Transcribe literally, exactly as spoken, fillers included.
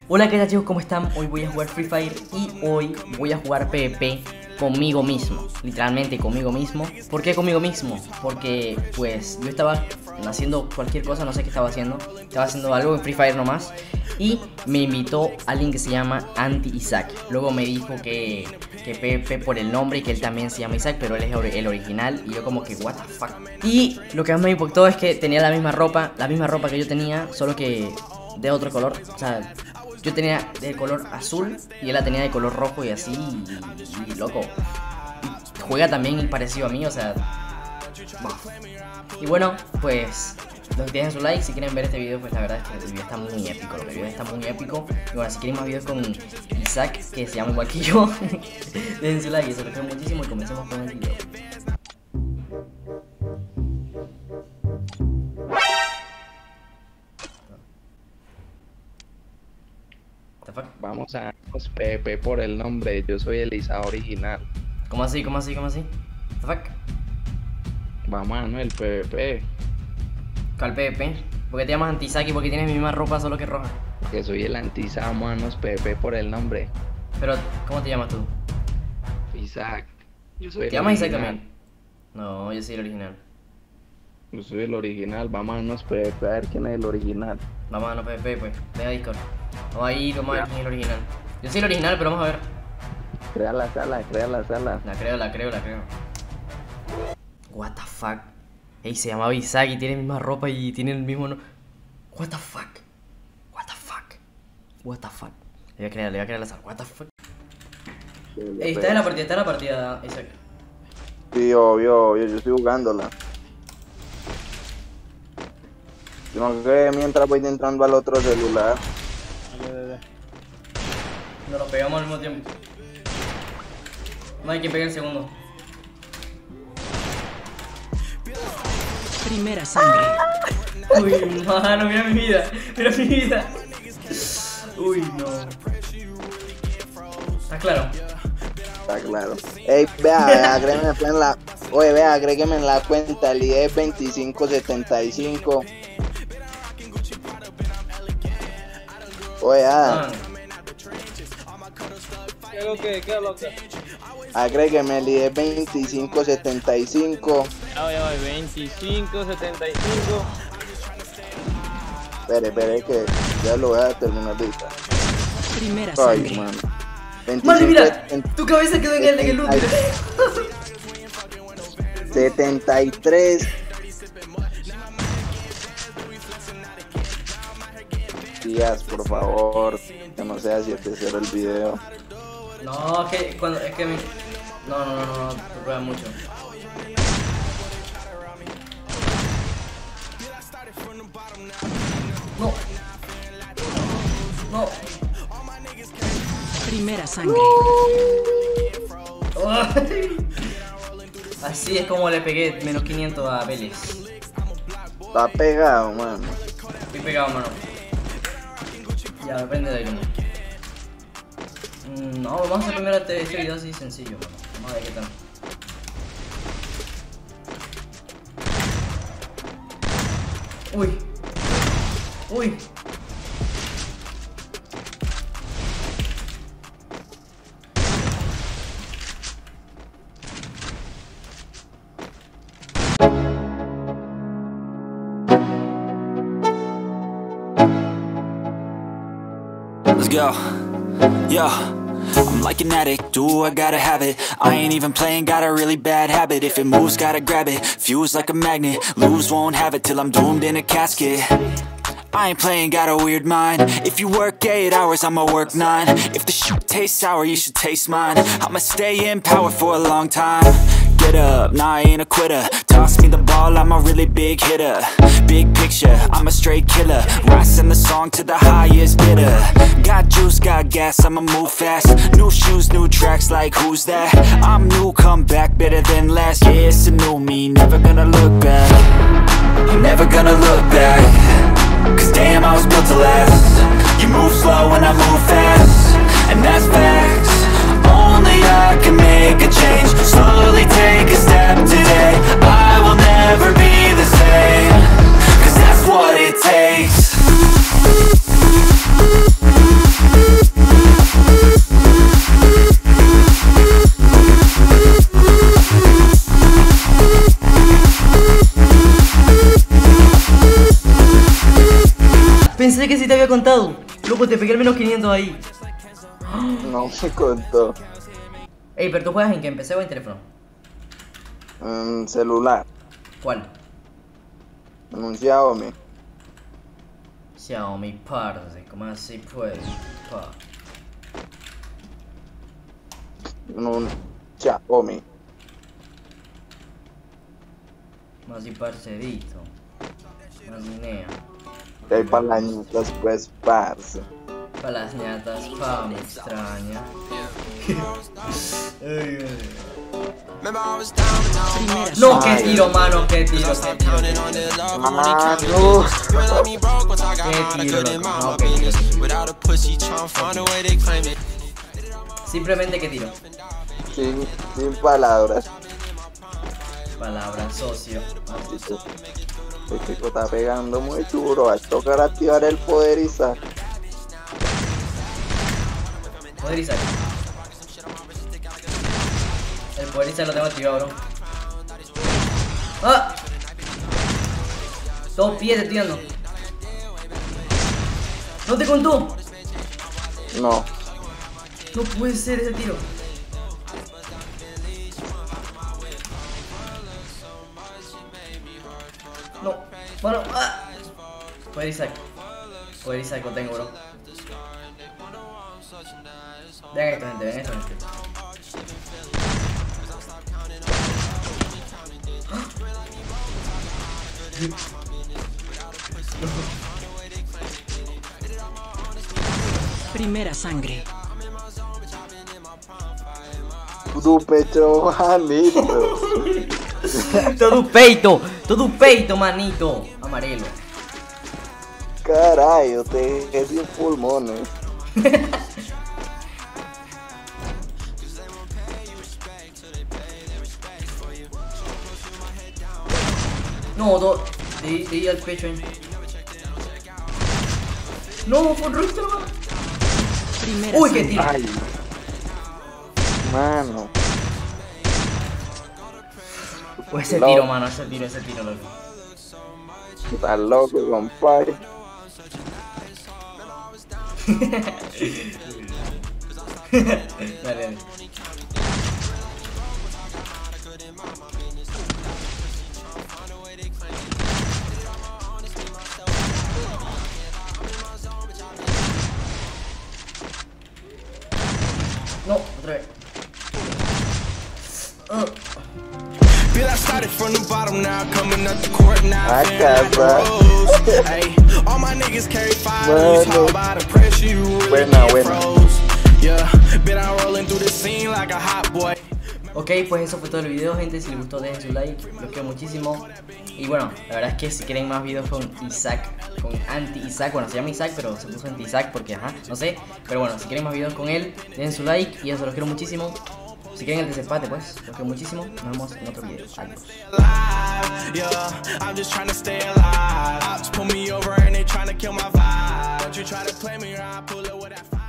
Hola, ¿qué tal chicos? ¿Cómo están? Hoy voy a jugar Free Fire y hoy voy a jugar PvP conmigo mismo. Literalmente conmigo mismo. ¿Por qué conmigo mismo? Porque pues yo estaba haciendo cualquier cosa, no sé qué estaba haciendo. Estaba haciendo algo en Free Fire nomás. Y me invitó alguien que se llama Anti-Isaac. Luego me dijo que, que PvP por el nombre y que él también se llama Isaac, pero él es el original. Y yo como que what the fuck. Y lo que más me impactó es que tenía la misma ropa, la misma ropa que yo tenía, solo que de otro color. O sea, yo tenía de color azul y él la tenía de color rojo y así, y, y loco. Y juega también parecido a mí, o sea. Buff. Y bueno, pues los que dejen su like si quieren ver este video, pues la verdad es que el video está muy épico, el video está muy épico. Y bueno, si quieren más videos con Isaac, que se llama igual que yo, dejen su like, eso lo quiero muchísimo y comencemos con el video. Vamos a pues, PvP por el nombre, yo soy el Isaac original. ¿Cómo así? ¿Cómo así? ¿Cómo así? What the fuck? Vamos a no el PvP. ¿Cuál PvP? ¿Por qué te llamas Anti-Isaac y por qué tienes mi misma ropa solo que roja? Que soy el anti-Isaac, vamos a nos PvP por el nombre. Pero, ¿cómo te llamas tú? Isaac. Yo soy ¿Te llamas Isaac también? No, yo soy el original. Yo soy el original, vamos a nos PvP a ver quién es el original. Vamos a no PvP pues, ven a Discord. Vamos a ir, vamos a ver quién es el original. Yo soy el original, pero vamos a ver. Crea la sala, crea la sala. La creo, la creo, la creo. What the fuck. Ey, se llamaba Isaac y tiene la misma ropa y tiene el mismo no... What the fuck. What the fuck. What the fuck. Le voy a crear, le voy a crear la sala. What the fuck. Ey, está en la partida, está en la partida, Isaac. Sí, obvio, obvio, yo estoy jugándola. No sé, mientras voy entrando al otro celular. Nos lo pegamos al mismo tiempo. No hay quien pegue el segundo. Primera sangre. Uy, mano, mira mi vida. Mira mi vida. Uy, no. ¿Está claro? Está claro. Ey, vea, vea, agrégueme en la... Oye, vea, agrégueme en la cuenta, el I D es veinticinco setenta y cinco. Oye, ah. ¿Qué es lo que? ¿Qué es lo que? Agrégueme el I D es veinticinco setenta y cinco. Ya voy, ya voy, veinticinco setenta y cinco. Espere, espere, que ya lo voy a terminar ahorita. Primera Ay, sangre. mano. Mano, mira, tu cabeza quedó en el en el útero. setenta y tres. Días, por favor, que no sea siete cero el video. No, es que cuando es que me... No, no, no, no, no, te prueba mucho. No. No. Primera sangre. Ay. Así es como le pegué menos quinientos a Vélez. Está pegado, mano. Estoy pegado, mano. Ya, depende de ahí, ¿no? Mm, no, vamos a hacer primero este, este video así sencillo, mano. Vamos a ver qué tal. Uy. Uy. Let's go, yo, I'm like an addict, do I gotta have it. I ain't even playing, got a really bad habit. If it moves, gotta grab it, fuse like a magnet. Lose, won't have it till I'm doomed in a casket. I ain't playing, got a weird mind. If you work eight hours, I'ma work nine. If the shit tastes sour, you should taste mine. I'ma stay in power for a long time. Get up, nah, I ain't a quitter. Toss me the ball, I'm a really big hitter. Big picture, I'm a straight killer. Rising the song to the highest bidder. Got juice, got gas, I'ma move fast. New shoes, new tracks, like who's that? I'm new, come back, better than last. Yeah, it's a new me, never gonna look back. I'm never gonna look back. Cause damn, I was built to last. You move slow and I move fast, and that's facts. Only I can make a change. Slowly take a step today. I will never be the same. Cause that's what it takes. había contado. Loco, te pegué el menos quinientos ahí. No me contó. Ey, pero tú juegas en qué, en P C o en teléfono. Mm, celular. ¿Cuál? En un Xiaomi. Xiaomi, parce, ¿cómo así pues? Pa. En un Xiaomi. Más así parcerito. Más guinea. Que hay para las ñatas, pues, parce. Para las ñatas, pa, me extraña. Ay, ay. No, qué tiro, mano, qué tiro, qué tiro. Mano. Qué tiro, loco. No, qué tiro. Simplemente qué tiro. Sin, sin palabras. Palabra, socio. Este chico está pegando muy duro. Va a tocar activar el poder Isaac. Poder Isaac. El poder Isaac lo tengo activado, bro. ¡Ah! Dos pies te estoy dando. ¿No te contó? No. No puede ser ese tiro. No, bueno, ah. Poder Isaac. Poder Isaac lo tengo, bro. Vean esto, gente, vean esto, gente. Primera sangre. Tu pecho, manito. Todo un peito, todo un peito, manito. Amarelo. Caray, usted es sin pulmones. No, do, di, di al pecho ahí. No, fue un rostro, hermano. Primera Uy, qué sangre. tiro. Ay. Mano. Pues ese Loco. tiro, mano, ese tiro, ese tiro, loco. Estás loco, compadre. Dale, dale. No, otra vez. Uh. Feel I started from the bottom now, coming up the court now. Ah, feeling like the cabra. rose. Hey, all my niggas carry fire. Lose Bueno. how by the pressure you really Buena, get buena. froze. Yeah, been out rolling through the scene like a hot boy. Ok, pues eso fue todo el video, gente. Si les gustó, dejen su like, los quiero muchísimo. Y bueno, la verdad es que si quieren más videos con Isaac, con anti-Isaac, bueno, se llama Isaac, pero se puso anti-Isaac porque, ajá, no sé. Pero bueno, si quieren más videos con él, dejen su like y eso, los quiero muchísimo. Si quieren el desempate, pues, los quiero muchísimo. Nos vemos en otro video. Adiós. Yeah, I'm just trying to stay alive. Ops pull me over and they trying to kill my vibe. Don't you try to play me or I pull it with that fire.